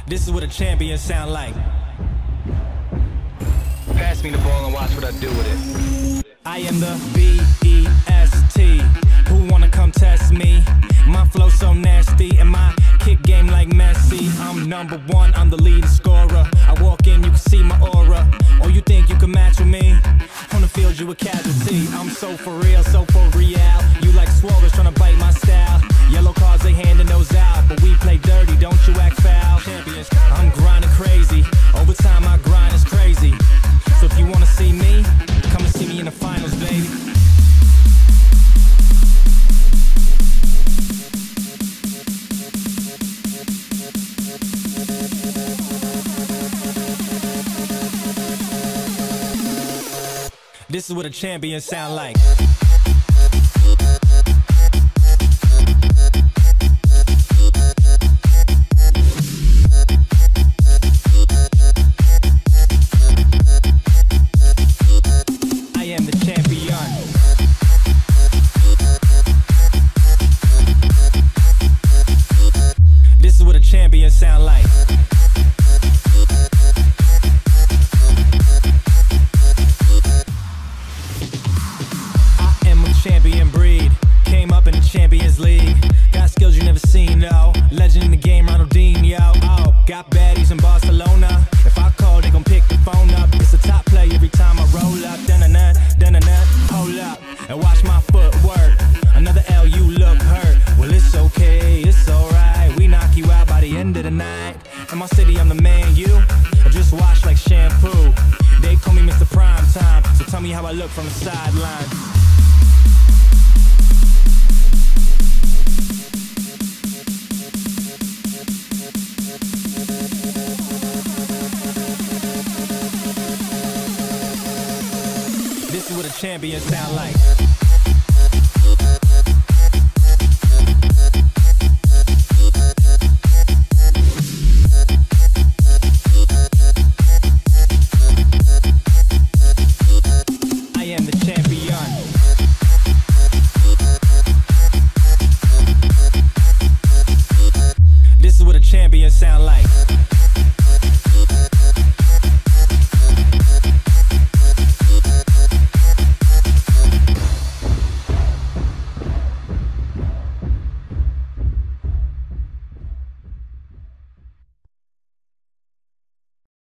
This is what a champion sound like. Pass me the ball and watch what I do with it. I am the B-E-S-T. Who wanna come test me? My flow so nasty and my kick game like Messi. I'm number one, I'm the leading scorer. I walk in, you can see my aura. Oh, you think you can match with me? On the field, you a casualty. I'm so for real, so for real. You like swallows trying to bite my style. Yellow cards, they handing those out. But we play dirty, don't you act foul. Champions, I'm grinding crazy. Over time, my grind is crazy. So if you wanna see me, come and see me in the finals, baby. This is what a champion sound like. I am the champion. This is what a champion sound like. Champion breed, came up in the Champions League. Got skills you never seen, though. Legend in the game, Ronaldinho. Oh, got baddies in Barcelona. If I call, they gon' pick the phone up. It's a top play every time I roll up. Dun-dun-dun, dun-dun-dun, hold up and watch my footwork. Another L, you look hurt. Well, it's okay, it's alright. We knock you out by the end of the night. In my city, I'm the man, you I just wash like shampoo. They call me Mr. Prime Time, so tell me how I look from the sideline. This is what a champion sound like.